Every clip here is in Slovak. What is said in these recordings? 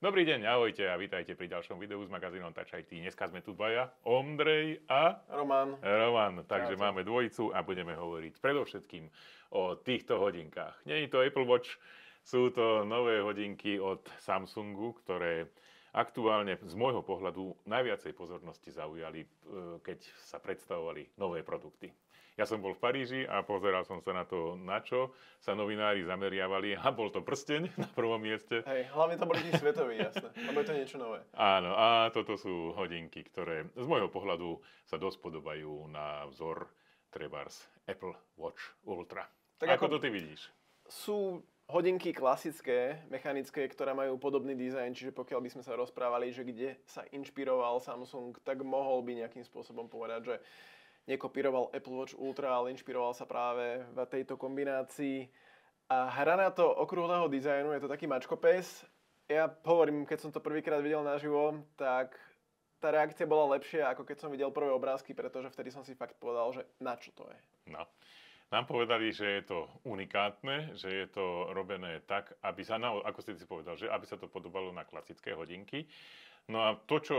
Dobrý deň, ahojte a vítajte pri ďalšom videu s magazínom Touch IT. Dneska sme tu dvaja, Ondrej a Roman. Takže máme dvojicu a budeme hovoriť predovšetkým o týchto hodinkách. Nie je to Apple Watch, sú to nové hodinky od Samsungu, ktoré aktuálne z môjho pohľadu najviacej pozornosti zaujali, keď sa predstavovali nové produkty. Ja som bol v Paríži a pozeral som sa na to, na čo sa novinári zameriavali. A bol to prsteň na prvom mieste. Hej, hlavne to boli tí svetoví, jasné. Lebo je to niečo nové. Áno, a toto sú hodinky, ktoré z môjho pohľadu sa dosť podobajú na vzor trebárs Apple Watch Ultra. Tak ako to ty vidíš? Sú hodinky klasické, mechanické, ktoré majú podobný dizajn, čiže pokiaľ by sme sa rozprávali, že kde sa inšpiroval Samsung, tak mohol by nejakým spôsobom povedať, že nekopíroval Apple Watch Ultra, ale inšpiroval sa práve v tejto kombinácii. A hra na to okrúhleho dizajnu, je to taký mačkopes. Ja hovorím, keď som to prvýkrát videl naživo, tak tá reakcia bola lepšia, ako keď som videl prvé obrázky, pretože vtedy som si fakt povedal, že na čo to je. No. Nám povedali, že je to unikátne, že je to robené tak, aby sa, ako ste si povedal, že aby sa to podobalo na klasické hodinky. No a to, čo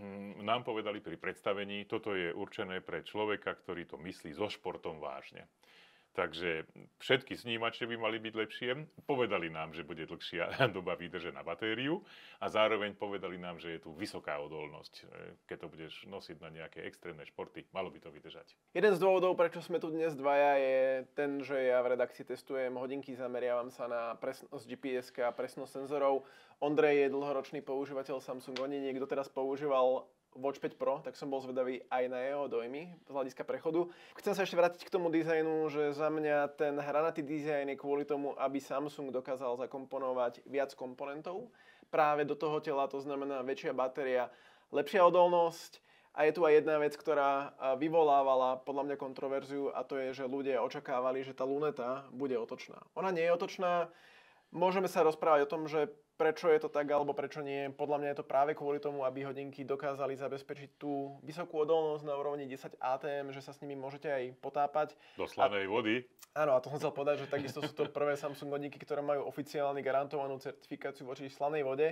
nám povedali pri predstavení, toto je určené pre človeka, ktorý to myslí so športom vážne. Takže všetky snímače by mali byť lepšie. Povedali nám, že bude dlhšia doba výdrže na batériu a zároveň povedali nám, že je tu vysoká odolnosť. Keď to budeš nosiť na nejaké extrémne športy, malo by to vydržať. Jeden z dôvodov, prečo sme tu dnes dvaja, je ten, že ja v redakcii testujem hodinky, zameriavam sa na presnosť GPS a presnosť senzorov. Ondrej je dlhoročný používateľ Samsung. Niekto teraz používal Watch 5 Pro, tak som bol zvedavý aj na jeho dojmy z hľadiska prechodu. Chcem sa ešte vrátiť k tomu dizajnu, že za mňa ten hranatý dizajn je kvôli tomu, aby Samsung dokázal zakomponovať viac komponentov práve do toho tela, to znamená väčšia batéria, lepšia odolnosť. A je tu aj jedna vec, ktorá vyvolávala podľa mňa kontroverziu, a to je, že ľudia očakávali, že tá luneta bude otočná. Ona nie je otočná. Môžeme sa rozprávať o tom, že prečo je to tak, alebo prečo nie. Podľa mňa je to práve kvôli tomu, aby hodinky dokázali zabezpečiť tú vysokú odolnosť na úrovni 10 ATM, že sa s nimi môžete aj potápať. Do slanej vody. Áno, a to som chcel povedať, že takisto sú to prvé Samsung hodinky, ktoré majú oficiálne garantovanú certifikáciu voči slanej vode.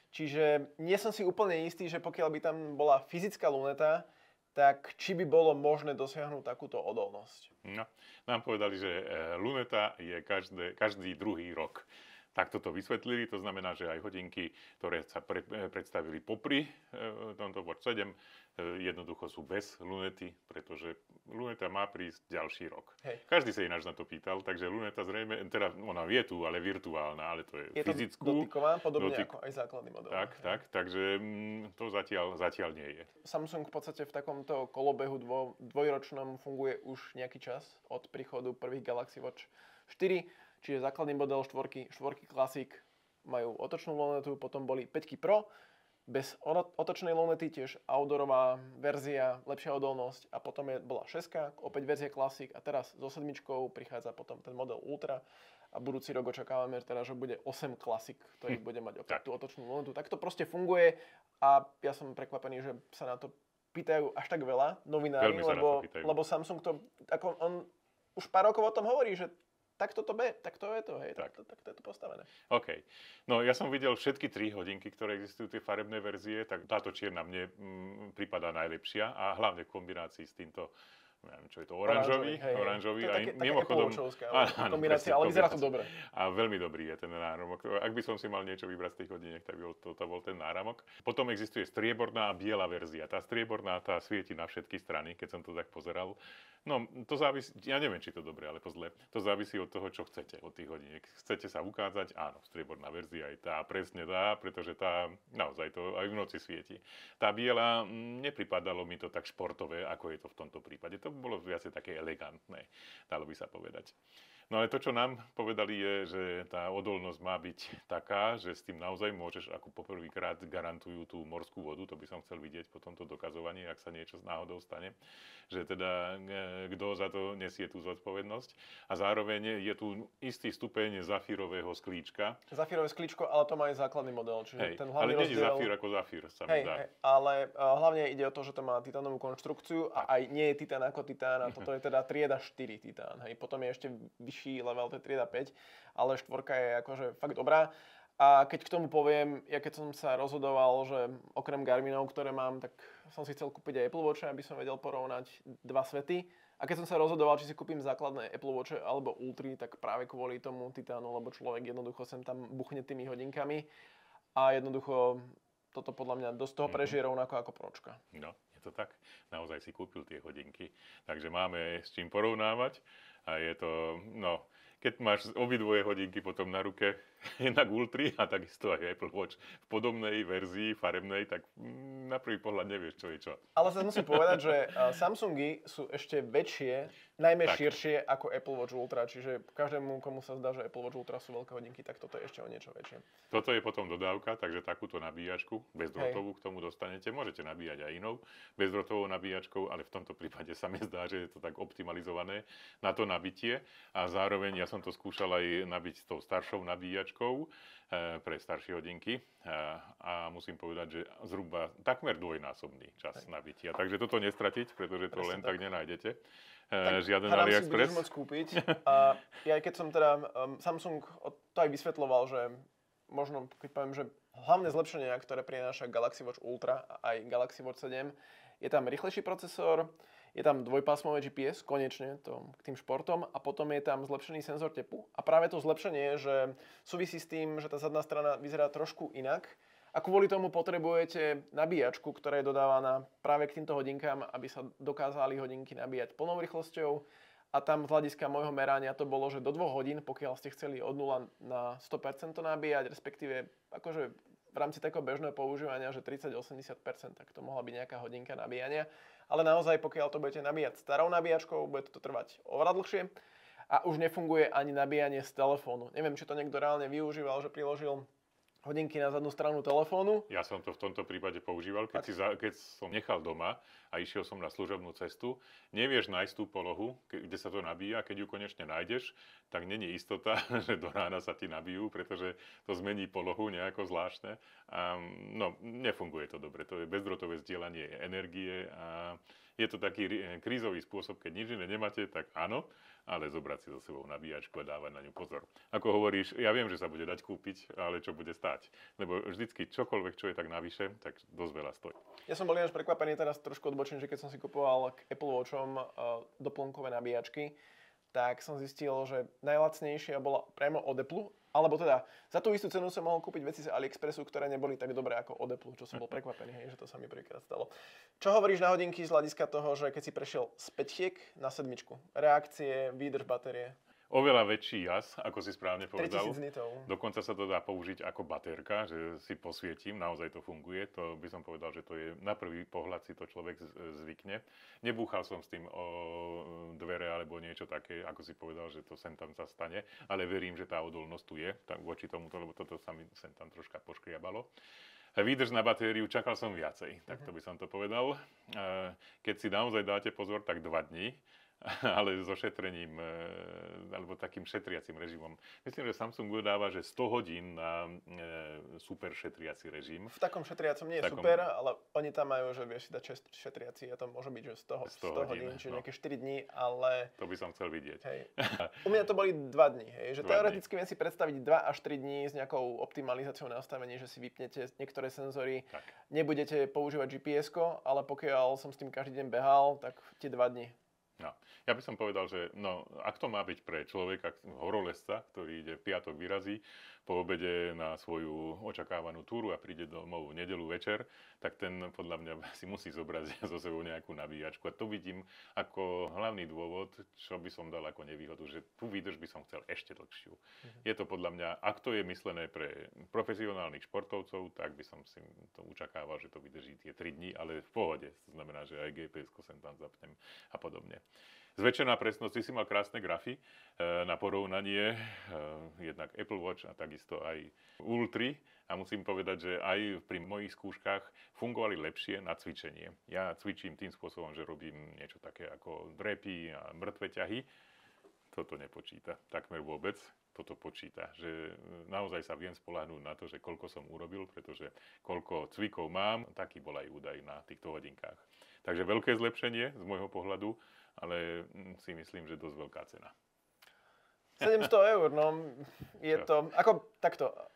Čiže nie som si úplne istý, že pokiaľ by tam bola fyzická luneta, tak či by bolo možné dosiahnuť takúto odolnosť. No, nám povedali, že luneta je každý druhý rok. Takto to vysvetlili, to znamená, že aj hodinky, ktoré sa predstavili popri tomto Watch 7, jednoducho sú bez lunety, pretože luneta má prísť ďalší rok. Hej. Každý sa ináč na to pýtal, takže luneta zrejme, teda ona je tu, ale virtuálna, ale to je fyzickú. Je to dotyková, podobne ako aj základný model. Takže to zatiaľ nie je. Samsung v podstate v takomto kolobehu dvojročnom funguje už nejaký čas od príchodu prvých Galaxy Watch 4. Čiže základný model štvorky Classic majú otočnú lunetu, potom boli 5 Pro, bez otočnej lunety, tiež outdoorová verzia, lepšia odolnosť a potom bola 6, opäť verzia Classic a teraz so 7 prichádza potom ten model Ultra a budúci rok očakávame teda, že bude 8 Classic, ktorý bude mať opäť tú otočnú lunetu. Tak to proste funguje a ja som prekvapený, že sa na to pýtajú až tak veľa novinári, lebo Samsung to, ako on už pár rokov o tom hovorí, že tak to je to, hej, tak je to postavené. OK. No ja som videl všetky 3 hodinky, ktoré existujú, tie farebné verzie, tak táto čierna mne prípada najlepšia a hlavne v kombinácii s týmto, neviem, čo je to, oranžový. To je mimochodom, kombinácia, ale vyzerá to dobre. A veľmi dobrý je ten náramok. Ak by som si mal niečo vybrať z tých hodiniek, tak by to bol ten náramok. Potom existuje strieborná a biela verzia. Tá strieborná, tá svieti na všetky strany, keď som to tak pozeral. No, to závisí, ja neviem, či to dobre, alebo zle. To závisí od toho, čo chcete od tých hodiniek. Chcete sa ukázať? Áno, strieborná verzia aj tá, presne tá, pretože tá naozaj to aj v noci svieti. Tá biela, nepripadalo mi to tak športové, ako je to v tomto prípade. To bolo viacej také elegantné, dalo by sa povedať. No ale to, čo nám povedali, je, že tá odolnosť má byť taká, že s tým naozaj môžeš, ako poprvýkrát garantujú tú morskú vodu, to by som chcel vidieť po tomto dokazovaní, ak sa niečo náhodou stane, že teda kto za to nesie tú zodpovednosť. A zároveň je tu istý stupeň zafírového sklíčka. Zafírové sklíčko, ale to má aj základný model. Čiže ten hlavný ale nie je zafír ako zafír, sa mi zdá. Ale hlavne ide o to, že to má titánovú konštrukciu a aj nie je titán ako titán. A toto je teda trieda 4 titán. Hej. Potom je ešte vyšší level, to je trieda 5, ale štvorka je akože fakt dobrá. A keď k tomu poviem, ja keď som sa rozhodoval, že okrem Garminov, ktoré mám, tak som si chcel kúpiť aj Apple Watch, aby som vedel porovnať dva svety. A keď som sa rozhodoval, či si kúpim základné Apple Watch alebo Ultry, tak práve kvôli tomu Titánu, lebo človek jednoducho sem tam buchne tými hodinkami. A jednoducho toto podľa mňa dosť toho prežije rovnako ako Pročka. No, je to tak. Naozaj si kúpil tie hodinky. Takže máme s čím porovnávať. A je to, no, keď máš obidvoje hodinky potom na ruke, jednak Ultry a takisto aj Apple Watch v podobnej verzii farebnej, tak na prvý pohľad nevieš, čo je čo. Ale sa musím povedať, že Samsungy sú ešte väčšie, najmä Tak. širšie ako Apple Watch Ultra, čiže každému, komu sa zdá, že Apple Watch Ultra sú veľké hodinky, tak toto je ešte o niečo väčšie. Toto je potom dodávka, takže takúto nabíjačku bezdrôtovú k tomu dostanete. Môžete nabíjať aj inou bezdrôtovou nabíjačkou, ale v tomto prípade sa mi zdá, že je to tak optimalizované na to nabitie. A zároveň ja som to skúšal aj nabiť s tou staršou nabíjačkou pre staršie hodinky a musím povedať, že zhruba takmer dvojnásobný čas nabitia. Takže toto nestratiť, pretože to len tak nenájdete. Žiaden AliExpress. Si budeš môcť kúpiť. A ja aj keď som teda, Samsung to aj vysvetľoval, že možno, keď poviem, že hlavné zlepšenia, ktoré prináša Galaxy Watch Ultra a aj Galaxy Watch 7, je tam rýchlejší procesor, je tam dvojpásmové GPS, konečne, to k tým športom, a potom je tam zlepšený senzor tepu. A práve to zlepšenie, že súvisí s tým, že tá zadná strana vyzerá trošku inak, a kvôli tomu potrebujete nabíjačku, ktorá je dodávaná práve k týmto hodinkám, aby sa dokázali hodinky nabíjať plnou rýchlosťou. A tam z hľadiska môjho merania to bolo, že do 2 hodín, pokiaľ ste chceli od 0 na 100% nabíjať, respektíve akože v rámci takého bežného používania, že 30-80%, tak to mohla byť nejaká hodinka nabíjania. Ale naozaj, pokiaľ to budete nabíjať starou nabíjačkou, bude to trvať oveľa dlhšie a už nefunguje ani nabíjanie z telefónu. Neviem, či to niekto reálne využíval, že priložil hodinky na zadnú stranu telefónu. Ja som to v tomto prípade používal, keď som nechal doma a išiel som na služobnú cestu. Nevieš nájsť tú polohu, kde sa to nabíja. Keď ju konečne nájdeš, tak není istota, že do rána sa ti nabijú, pretože to zmení polohu nejako zvláštne. No, nefunguje to dobre. To je bezdrôtové zdieľanie energie a je to taký krízový spôsob, keď nič iné nemáte, tak áno, ale zobrať si so sebou nabíjačku a dávať na ňu pozor. Ako hovoríš, ja viem, že sa bude dať kúpiť, ale čo bude stáť? Lebo vždycky čokoľvek, čo je tak navyše, tak dosť veľa stojí. Ja som bol ináč prekvapený, teraz trošku odbočím, že keď som si kupoval k Apple Watchom doplnkové nabíjačky, tak som zistil, že najlacnejšia bola priamo od Apple, alebo teda za tú istú cenu som mohol kúpiť veci z AliExpressu, ktoré neboli tak dobré ako od Apple, čo som bol prekvapený, hej, že to sa mi prvýkrát stalo. Čo hovoríš na hodinky z hľadiska toho, že keď si prešiel z 5 na 7, reakcie, výdrž batérie? Oveľa väčší jas, ako si správne povedal. 3000 nitov. Dokonca sa to dá použiť ako batérka, že si posvietím, naozaj to funguje. To by som povedal, že to je na prvý pohľad si to človek zvykne. Nebúchal som s tým o dvere alebo niečo také, ako si povedal, že to sem tam sa stane, ale verím, že tá odolnosť tu je tak voči tomuto, lebo toto sa mi sem tam troška poškriabalo. Výdrž na batériu čakal som viacej, tak to by som to povedal. Keď si naozaj dáte pozor, tak 2 dní. Ale so šetrením, alebo takým šetriacím režimom. Myslím, že Samsung dodáva, že 100 hodín na super šetriaci režim. V takom šetriacom nie je super, ale oni tam majú, že vieš si dať šetriaci a to môže byť, že 100 hodín, čiže nejaké 4 dní, ale... To by som chcel vidieť. Hej. U mňa to boli 2 dní, hej, že teoreticky viem si predstaviť 2 až 3 dní s nejakou optimalizáciou nastavení, že si vypnete niektoré senzory, tak. Nebudete používať GPS-ko, ale pokiaľ som s tým každý deň behal, tak tie 2 dní. No, ja by som povedal, že ak to má byť pre človeka, horolezca, ktorý ide v piatok vyrazí, po obede na svoju očakávanú túru a príde domov v nedeľu večer, tak ten podľa mňa si musí zobrať zo sebou nejakú nabíjačku. A to vidím ako hlavný dôvod, čo by som dal ako nevýhodu, že tú výdrž by som chcel ešte dlhšiu. Je to podľa mňa, ak to je myslené pre profesionálnych športovcov, tak by som si to očakával, že to vydrží tie 3 dní, ale v pohode. To znamená, že aj GPS-ko sem tam zapnem a podobne. Zväčšená presnosť, ty si mal krásne grafy na porovnanie, jednak Apple Watch a takisto aj Ultry. A musím povedať, že aj pri mojich skúškach fungovali lepšie na cvičenie. Ja cvičím tým spôsobom, že robím niečo také ako drepy a mŕtve ťahy. Toto nepočíta takmer vôbec. Toto počíta, že naozaj sa viem spoľahnúť na to, že koľko som urobil, pretože koľko cvikov mám, taký bol aj údaj na týchto hodinkách. Takže veľké zlepšenie z môjho pohľadu, ale si myslím, že dosť veľká cena. 700 eur, no je to, ako takto,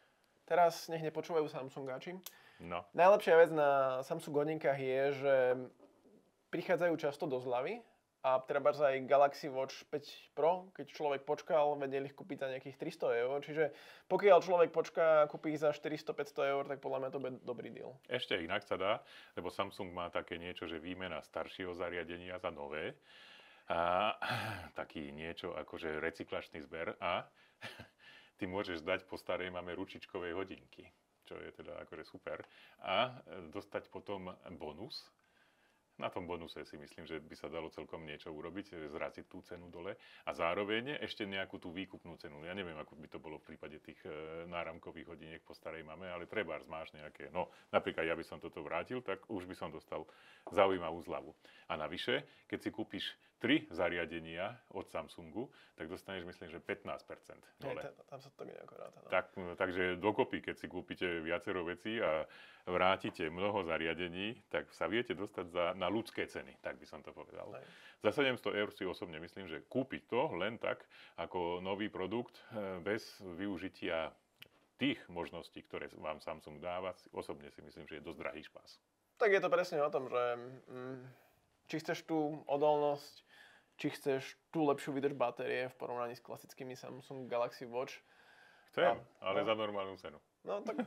Teraz nech nepočúvajú Samsungáči. No. Najlepšia vec na Samsung hodinkách je, že prichádzajú často do zľavy a treba aj Galaxy Watch 5 Pro, keď človek počkal, vedeli ich kúpiť za nejakých 300 eur. Čiže pokiaľ človek počká a kúpi ich za 400-500 eur, tak podľa mňa to bude dobrý deal. Ešte inak sa dá, lebo Samsung má také niečo, že výmena staršieho zariadenia za nové. A taký niečo akože recyklačný zber a ty môžeš dať po starej máme ručičkovej hodinky, čo je teda akože super. A dostať potom bonus. Na tom bonuse si myslím, že by sa dalo celkom niečo urobiť, zraziť tú cenu dole a zároveň ešte nejakú tú výkupnú cenu. Ja neviem, ako by to bolo v prípade tých náramkových hodiniek po starej mame, ale trebárs máš nejaké, no napríklad ja by som toto vrátil, tak už by som dostal zaujímavú zľavu. A navyše, keď si kúpiš 3 zariadenia od Samsungu, tak dostaneš myslím, že 15% dole. Tam sa to tak nejako ráta. No. Takže dokopy, keď si kúpite viacero vecí a vrátite mnoho zariadení, tak sa viete dostať na ľudské ceny, tak by som to povedal. Aj. Za 700 eur si osobne myslím, že kúpiť to len tak, ako nový produkt, bez využitia tých možností, ktoré vám Samsung dáva, osobne si myslím, že je dosť drahý špás. Tak je to presne o tom, že či chceš tú odolnosť, či chceš tú lepšiu výdrž batérie v porovnaní s klasickými Samsung Galaxy Watch. Chcem, ale za normálnu cenu. No tak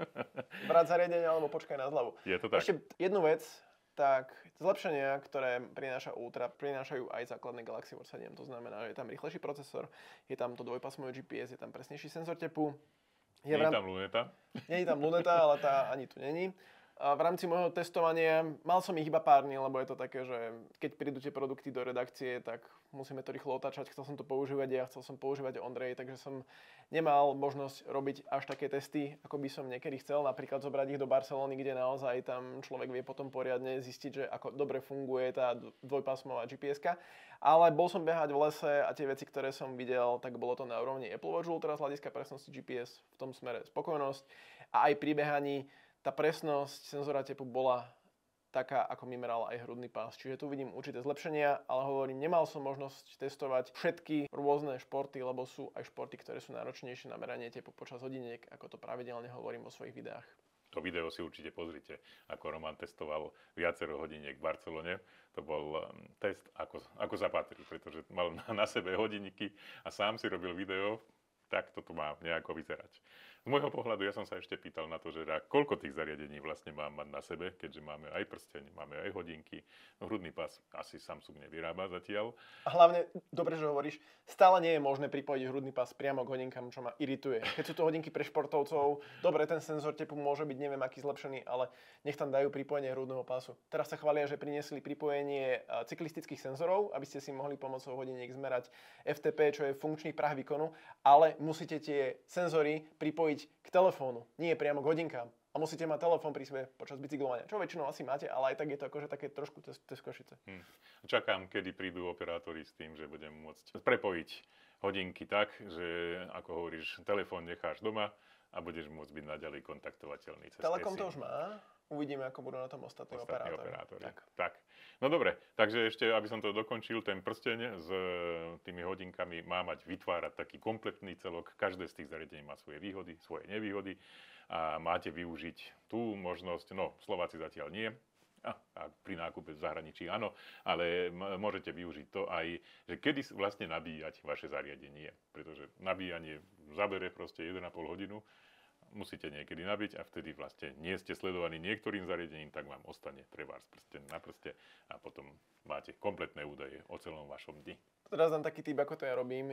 brať zariadenie alebo počkaj na zľavu. Je to tak. Ešte jednu vec, tak zlepšenia, ktoré prináša Ultra, prinášajú aj základné Galaxy Watch 7. To znamená, že je tam rýchlejší procesor, je tam to dvojpásmové GPS, je tam presnejší senzor tepu. Nie je tam luneta? Nie je tam luneta, ale tá ani tu není. A v rámci môjho testovania mal som ich iba pár dní, lebo je to také, že keď prídu tie produkty do redakcie, tak musíme to rýchlo otáčať. Chcel som to používať ja, chcel som používať Ondrej, takže som nemal možnosť robiť až také testy, ako by som niekedy chcel. Napríklad zobrať ich do Barcelony, kde naozaj tam človek vie potom poriadne zistiť, že ako dobre funguje tá dvojpásmová GPS-ka. Ale bol som behať v lese a tie veci, ktoré som videl, tak bolo to na úrovni Apple Watch Ultra z hľadiska presnosti GPS, v tom smere spokojnosť. A aj pri behaní tá presnosť senzora tepu bola taká, ako mi meral aj hrudný pás. Čiže tu vidím určité zlepšenia, ale hovorím, nemal som možnosť testovať všetky rôzne športy, lebo sú aj športy, ktoré sú náročnejšie na meranie tepu počas hodiniek, ako to pravidelne hovorím vo svojich videách. To video si určite pozrite, ako Roman testoval viacero hodiniek v Barcelone. To bol test, ako zapatrí, pretože mal na sebe hodinky a sám si robil video, tak toto má nejako vyzerať. Z môjho pohľadu ja som sa ešte pýtal na to, že koľko tých zariadení vlastne mám mať na sebe, keďže máme aj prsteň, máme aj hodinky. No hrudný pás asi Samsung nevyrába zatiaľ. A hlavne, dobre, že hovoríš, stále nie je možné pripojiť hrudný pás priamo k hodinkám, čo ma irituje. Keď sú to hodinky pre športovcov, dobre, ten senzor tepu môže byť neviem aký zlepšený, ale nech tam dajú pripojenie hrudného pásu. Teraz sa chvália, že priniesli pripojenie cyklistických senzorov, aby ste si mohli pomocou hodiniek zmerať FTP, čo je funkčný prah výkonu, ale musíte tie senzory pripojiť k telefónu, nie priamo k hodinkám. A musíte mať telefón pri sebe počas bicyklovania, čo väčšinou asi máte, ale aj tak je to akože také trošku cez košice. Čakám, kedy prídu operátori s tým, že budem môcť prepojiť hodinky tak, že ako hovoríš, telefón necháš doma a budeš môcť byť naďalej kontaktovateľný cez Telekom to už má. Uvidíme, ako budú na tom ostatní operátori. Tak. No dobre, takže ešte, aby som to dokončil, ten prsteň s tými hodinkami má mať vytvárať taký kompletný celok. Každé z tých zariadení má svoje výhody, svoje nevýhody a máte využiť tú možnosť, no Slováci zatiaľ nie, a pri nákupe v zahraničí áno, ale môžete využiť to aj, že kedy vlastne nabíjať vaše zariadenie, pretože nabíjanie zabere proste 1,5 hodinu, musíte niekedy nabiť a vtedy vlastne nie ste sledovaní niektorým zariadením, tak vám ostane trebárs prsteň na prste a potom máte kompletné údaje o celom vašom dni. Teraz dám taký typ, ako to ja robím.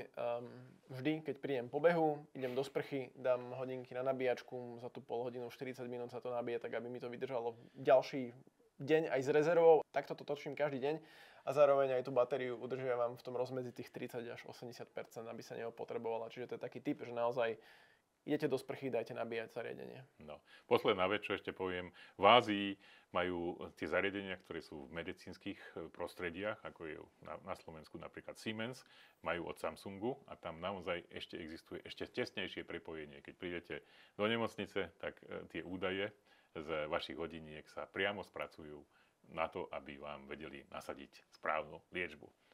Vždy, keď prídem po behu, idem do sprchy, dám hodinky na nabíjačku, za tú pol hodinu, 40 minút sa to nabíje, tak aby mi to vydržalo ďalší deň aj s rezervou. Takto to točím každý deň a zároveň aj tú batériu udržiavam v tom rozmedzi tých 30 až 80%, aby sa neopotrebovala. Čiže to je taký typ, že naozaj idete do sprchy, dajte nabíjať zariadenie. No, posledná vec, čo ešte poviem. V Ázii majú tie zariadenia, ktoré sú v medicínskych prostrediach, ako je na Slovensku napríklad Siemens, majú od Samsungu a tam naozaj ešte existuje ešte tesnejšie prepojenie. Keď prídete do nemocnice, tak tie údaje z vašich hodiniek sa priamo spracujú na to, aby vám vedeli nasadiť správnu liečbu.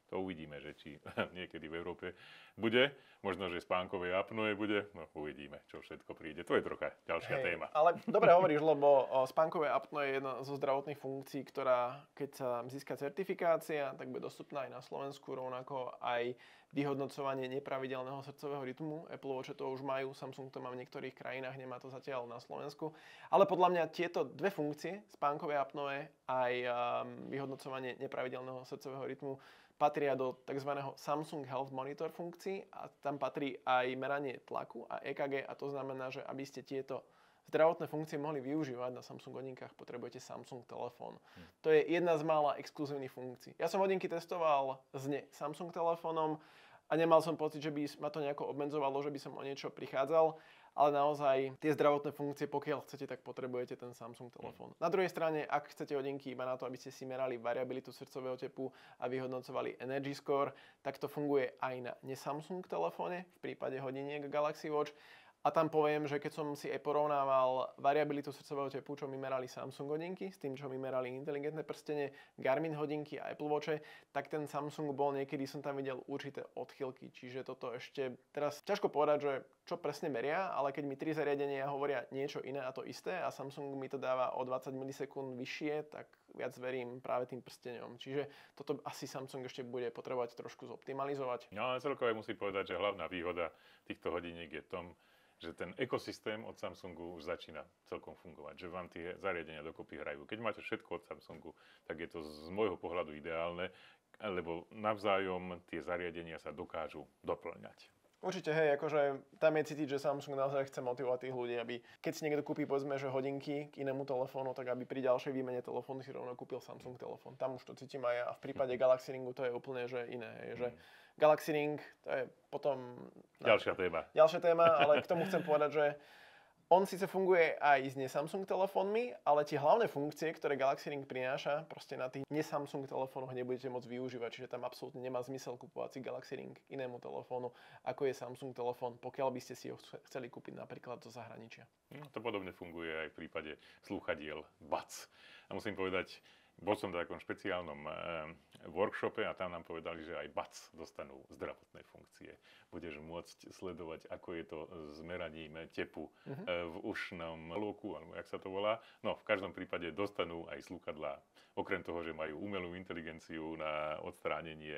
To uvidíme, že či niekedy v Európe bude. Možno, že spánkové apnoe bude. No uvidíme, čo všetko príde. To je trocha ďalšia téma. Ale dobre hovoríš, lebo spánkové apnoe je jedna zo zdravotných funkcií, ktorá, keď sa získa certifikácia, tak bude dostupná aj na Slovensku, rovnako aj vyhodnocovanie nepravidelného srdcového rytmu. Apple Watch to už majú, Samsung to má v niektorých krajinách, nemá to zatiaľ na Slovensku. Ale podľa mňa tieto dve funkcie, spánkové apnoe aj vyhodnocovanie nepravidelného srdcového rytmu, patria do tzv. Samsung Health Monitor funkcií a tam patrí aj meranie tlaku a EKG a to znamená, že aby ste tieto zdravotné funkcie mohli využívať na Samsung hodinkách, potrebujete Samsung telefón. To je jedna z mála exkluzívnych funkcií. Ja som hodinky testoval s Samsung telefónom a nemal som pocit, že by ma to nejako obmedzovalo, že by som o niečo prichádzal, ale naozaj tie zdravotné funkcie, pokiaľ chcete, tak potrebujete ten Samsung telefón. Na druhej strane, ak chcete hodinky iba na to, aby ste si merali variabilitu srdcového tepu a vyhodnocovali Energy Score, tak to funguje aj na ne-Samsung telefóne, v prípade hodiniek Galaxy Watch. A tam poviem, že keď som si aj porovnával variabilitu srdcového tepu, čo mi merali Samsung hodinky, s tým, čo mi merali inteligentné prstenie, Garmin hodinky a Apple Watche, tak ten Samsung bol niekedy, som tam videl určité odchylky. Čiže toto ešte, teraz ťažko povedať, že čo presne meria, ale keď mi 3 zariadenia hovoria niečo iné a to isté a Samsung mi to dáva o 20 milisekúnd vyššie, tak viac verím práve tým prsteňom. Čiže toto asi Samsung ešte bude potrebovať trošku zoptimalizovať. No ale celkové musím povedať, že hlavná výhoda týchto hodiniek je v tom, že ten ekosystém od Samsungu už začína celkom fungovať, že vám tie zariadenia dokopy hrajú. Keď máte všetko od Samsungu, tak je to z môjho pohľadu ideálne, lebo navzájom tie zariadenia sa dokážu doplňať. Určite, hej, akože tam je cítiť, že Samsung naozaj chce motivovať tých ľudí, aby keď si niekto kúpi, povedzme, že hodinky k inému telefónu, tak aby pri ďalšej výmene telefónu si rovno kúpil Samsung telefón. Tam už to cítim aj ja. A v prípade Galaxy Ringu to je úplne že iné, hej, že Galaxy Ring, to je potom Ďalšia téma, ale k tomu chcem povedať, že on síce funguje aj s ne-Samsung telefónmi, ale tie hlavné funkcie, ktoré Galaxy Ring prináša, proste na tých ne-Samsung telefónoch nebudete môcť využívať, čiže tam absolútne nemá zmysel kupovať si Galaxy Ring inému telefónu, ako je Samsung telefón, pokiaľ by ste si ho chceli kúpiť napríklad zo zahraničia. No, to podobne funguje aj v prípade slúchadiel Buds. A musím povedať, bol som v takom špeciálnom workshope a tam nám povedali, že aj Buds dostanú zdravotné funkcie. Budeš môcť sledovať, ako je to s meraním tepu v ušnom lôku, alebo jak sa to volá. No, v každom prípade dostanú aj slúchadlá. Okrem toho, že majú umelú inteligenciu na odstránenie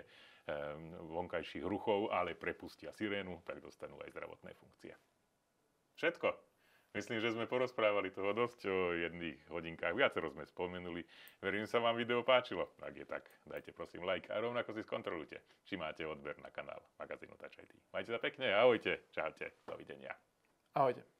vonkajších ruchov, ale prepustia sirénu, tak dostanú aj zdravotné funkcie. Všetko. Myslím, že sme porozprávali toho dosť o jedných hodinkách. Viacero sme spomenuli. Verím, že sa vám video páčilo. Ak je tak, dajte prosím like a rovnako si skontrolujte, či máte odber na kanál magazínu Touch IT. Majte sa pekne, ahojte, čaute, dovidenia. Ahojte.